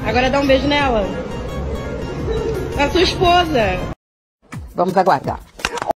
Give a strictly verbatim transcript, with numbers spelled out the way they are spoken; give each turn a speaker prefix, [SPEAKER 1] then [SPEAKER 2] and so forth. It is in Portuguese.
[SPEAKER 1] Agora dá um beijo nela. A sua esposa.
[SPEAKER 2] Vamos aguardar.